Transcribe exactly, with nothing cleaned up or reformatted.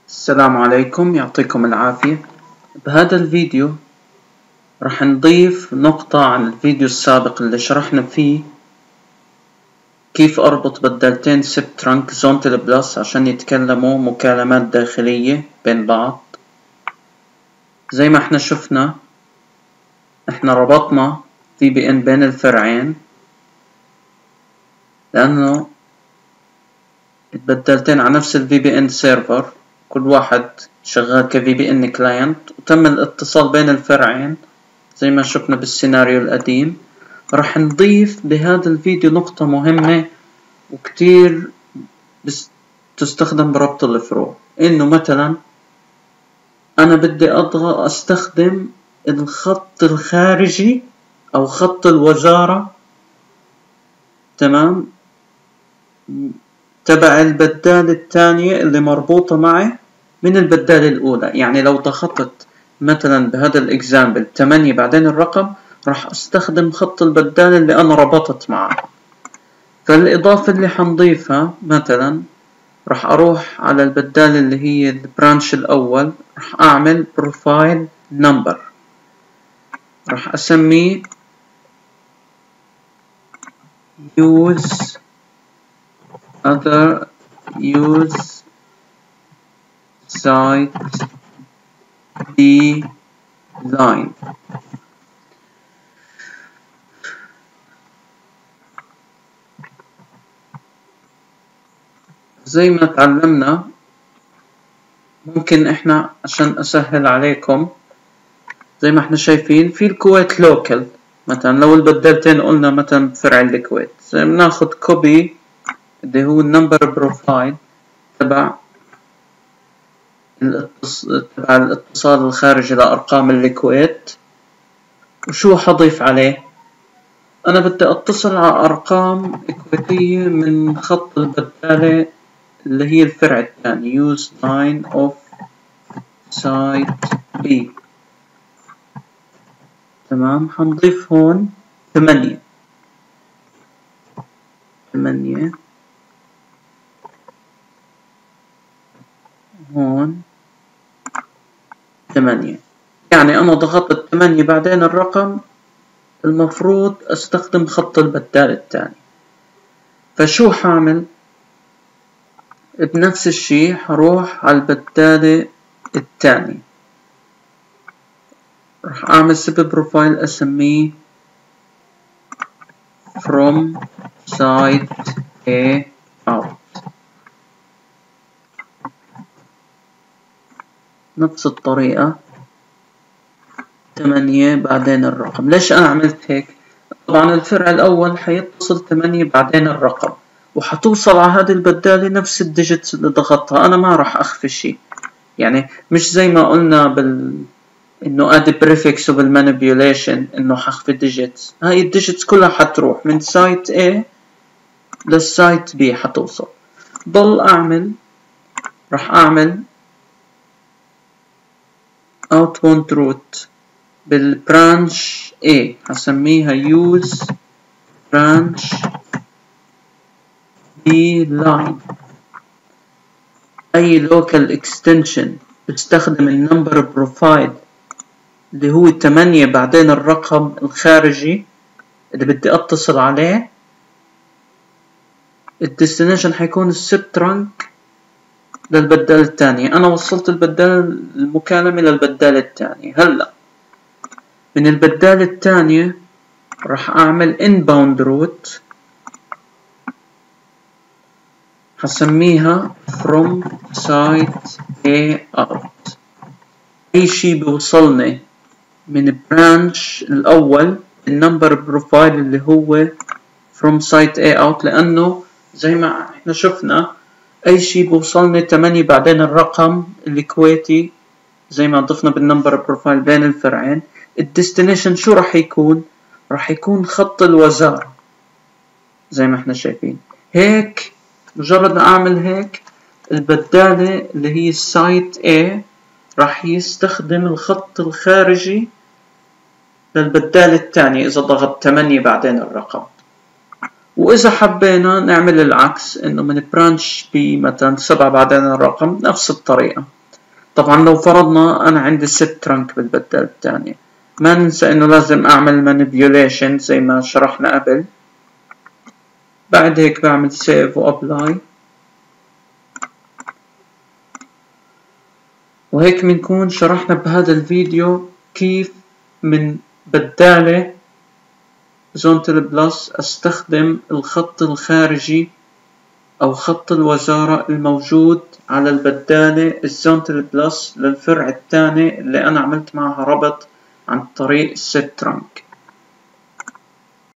السلام عليكم، يعطيكم العافية. بهذا الفيديو راح نضيف نقطة عن الفيديو السابق اللي شرحنا فيه كيف أربط بدالتين سبترانك زونتل بلس عشان يتكلموا مكالمات داخلية بين بعض. زي ما احنا شفنا احنا ربطنا في بي ان بين الفرعين لأنه البدالتين على نفس الفي بي ان سيرفر، كل واحد شغال كفي بي ان كلاينت، وتم الاتصال بين الفرعين زي ما شفنا بالسيناريو القديم. راح نضيف بهذا الفيديو نقطة مهمة وكتير تستخدم بربط الفروع، انه مثلا انا بدي اضغط استخدم الخط الخارجي او خط الوزارة، تمام، تبع البدالة الثانية اللي مربوطة معي من البدالة الأولى. يعني لو ضغطت مثلا بهذا الإكزامبل ثمانية بعدين الرقم، راح أستخدم خط البدالة اللي أنا ربطت معه. فالإضافة اللي حنضيفها مثلا راح أروح على البدالة اللي هي البرانش الأول، راح أعمل بروفايل نمبر، راح أسميه use other use site design. زي ما تعلمنا ممكن احنا عشان اسهل عليكم زي ما احنا شايفين في الكويت لوكال، مثلا لو البدالتين قلنا مثلا فرع الكويت، زي بناخد كوبي اللي هو النمبر بروفايل تبع تبع الاتصال الخارجي لأرقام الكويت. وشو حضيف عليه؟ أنا بدي أتصل على أرقام كويتية من خط البدالة اللي هي الفرع الثاني use line of site B، تمام. حنضيف هون ثمانية ثمانية هون ثمانية، يعني أنا ضغطت ثمانية بعدين الرقم، المفروض أستخدم خط البدالة الثاني. فشو حعمل؟ بنفس الشي حروح على البدالة الثاني، راح أعمل سب بروفايل أسميه from site A out، نفس الطريقة ثمانية بعدين الرقم. ليش أنا عملت هيك؟ طبعا الفرع الأول حيتصل ثمانية بعدين الرقم، وحتوصل على هذه البدالة نفس الديجيتس اللي ضغطها. أنا ما راح أخفي شيء، يعني مش زي ما قلنا بال إنه أدي بريفكس وبالمانيبيوليشن إنه حخفي الديجيتس. هاي الديجيتس كلها حتروح من سايت A للسايت B حتوصل. ضل أعمل راح أعمل outbound route بالبرانش A، هسميها use branch B line. أي local extension بستخدم النمبر بروفايل اللي هو ثمانية بعدين الرقم الخارجي اللي بدي أتصل عليه، الديستنيشن حيكون السبترانك للبدالة الثانية. أنا وصلت البدالة المكالمة للبدالة الثانية. هلأ من البدالة الثانية راح أعمل inbound route، حسميها from site A out. أي شي بيوصلني من برانش الأول النمبر بروفايل اللي هو from site A out، لأنه زي ما احنا شفنا أي شي بوصلني ثمانية بعدين الرقم الكويتي زي ما ضفنا بالنمبر بروفايل بين الفرعين. الديستنيشن شو راح يكون؟ راح يكون خط الوزارة زي ما احنا شايفين. هيك مجرد ما أعمل هيك البدالة اللي هي السايت A راح يستخدم الخط الخارجي للبدالة الثانية إذا ضغط ثمانية بعدين الرقم. وإذا حبينا نعمل العكس، إنه من برانش B مثلا سبعة بعدين الرقم، نفس الطريقة. طبعا لو فرضنا أنا عندي ست ترنك بالبدال الثانية، ما ننسى إنه لازم أعمل manipulation زي ما شرحنا قبل. بعد هيك بعمل save و apply، وهيك بنكون شرحنا بهذا الفيديو كيف من بدالة زونتل بلس استخدم الخط الخارجي او خط الوزارة الموجود على البدالة الزونتل بلس للفرع الثاني اللي انا عملت معها ربط عن طريق الست ترنك.